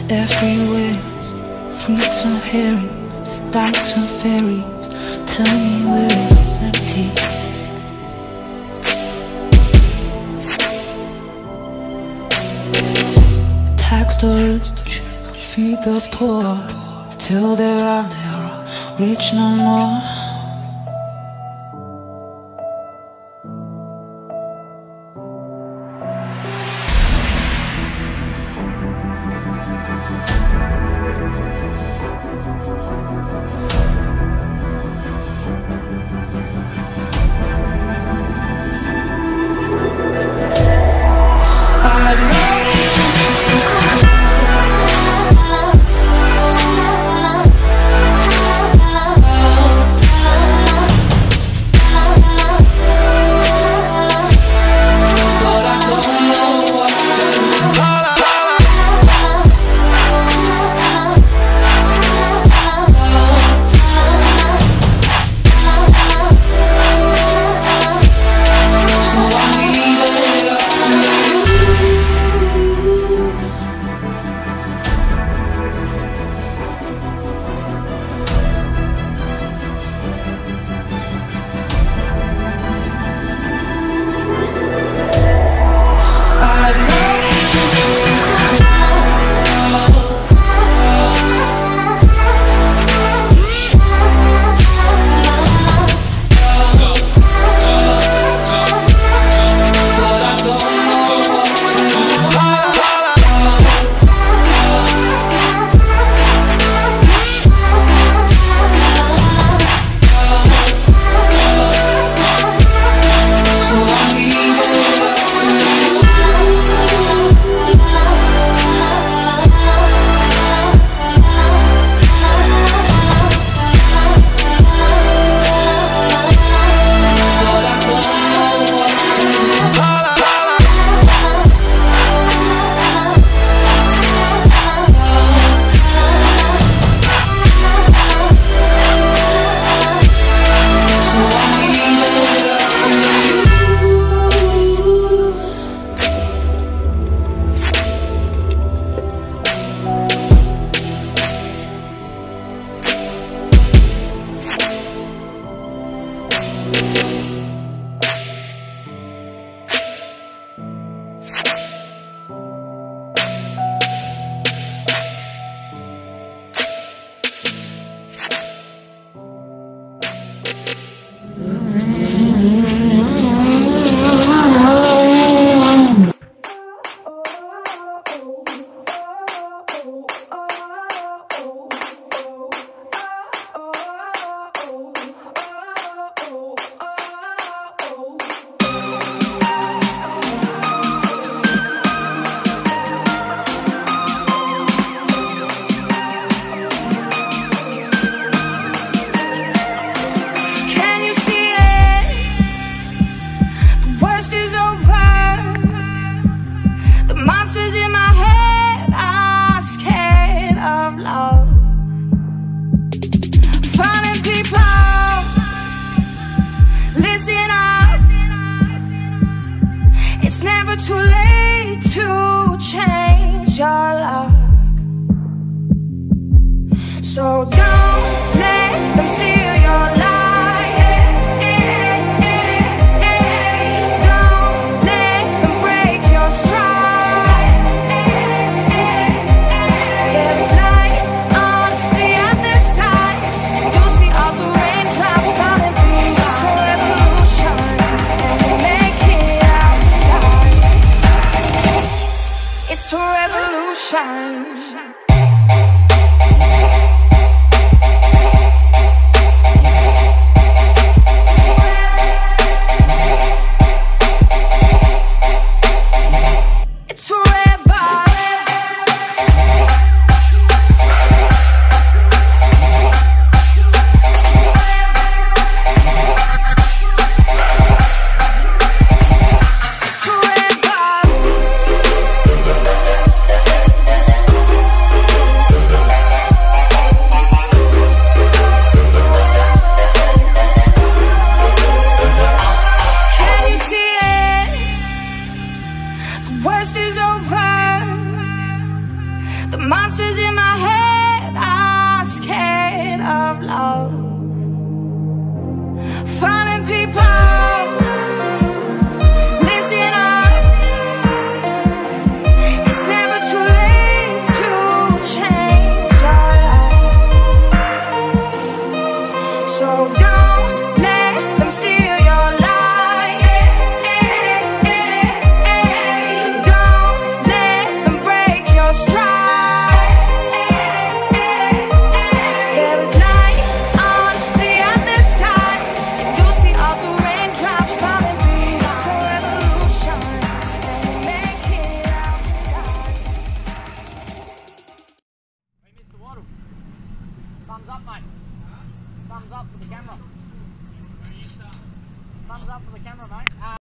everywhere. Fruits and herrings, dykes and ferries. Tell me where it's empty. Tax the rich, feed the poor, till there are never rich no more. It's never too late to change your luck. So don't let them steal your light. Don't let them break your stride. There is light on the other side, and you'll see all the raindrops falling through. It's a revolution, and we'll make it out tonight. It's a revolution. The monsters in my head are scared of love. Finding people, listen up. It's never too late to change your life. So don't let them steal your life. Don't let them break your stride. There is light on the other side, and you'll see all the raindrops falling. It's a revolution, and we make it out tonight. Hey, Mr. Waddle. Thumbs up, mate. Thumbs up for the camera. Thumbs up for the camera, mate.